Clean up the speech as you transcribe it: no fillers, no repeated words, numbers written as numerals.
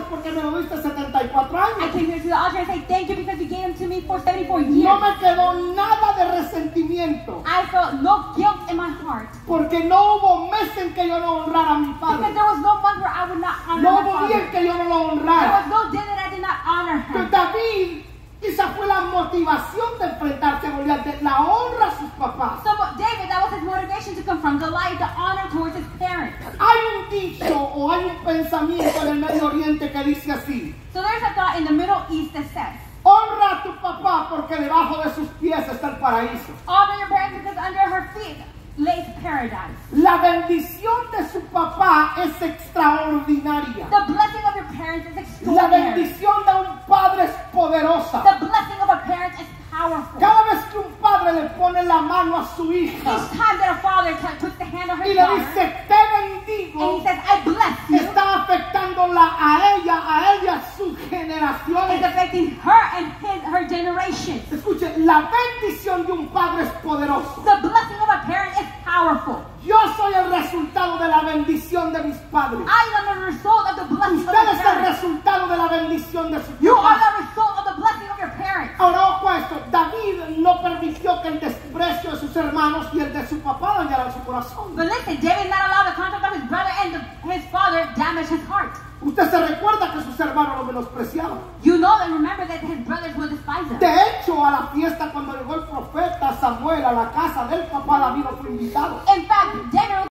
porque me lo diste 74 I años. came here to the altar and say thank you because you gave them to me for 74 years. No me quedó nada de resentimiento, I felt no guilt in my heart porque no hubo mes en que yo no honrara a mi because padre. there was no month where I would not honor No my hubo día en father. que yo no lo There honrara. was no day that I did not honor Que him. David, esa fue la motivación de enfrentarse a Goliat, de la honra a sus papás. So David, that was his motivation to confront Goliath, the honor towards his parents. Hay un dicho o hay un pensamiento en el Medio Oriente que dice así: So there's a thought in the Middle East that says, honra a tu papá porque debajo de sus pies está el paraíso. honor your parents because under her feet lays paradise. La bendición de su papá es extraordinaria. The blessing of your parents is La extraordinary. bendición de un padre es poderosa. The blessing of a parent is powerful. Cada vez que un padre le pone la mano a su hija Each time that a father puts the hand on her y le daughter dice te and bendigo, he says, I bless you, está afectándola a ella, sus it's generaciones. affecting her and her generation. Escuche, la bendición de un padre es poderoso. The blessing of a parent is powerful. Yo soy el resultado de la bendición de mis padres. I am the result of the blessing of Usted your es el parents. resultado de la bendición de sus You are padres. the result of the blessing of your parents. Ahora ojo a esto, David no permitió que el desprecio de sus hermanos y el de su papá dañaran su corazón. But listen, David not allowed the contact of his brother and his father damage his heart. Usted se recuerda que sus hermanos lo menospreciaban. You know and remember that his brothers will despise him. De hecho, a la fiesta cuando llegó el profeta Samuel a la casa del papá, David no fue invitado. In fact, David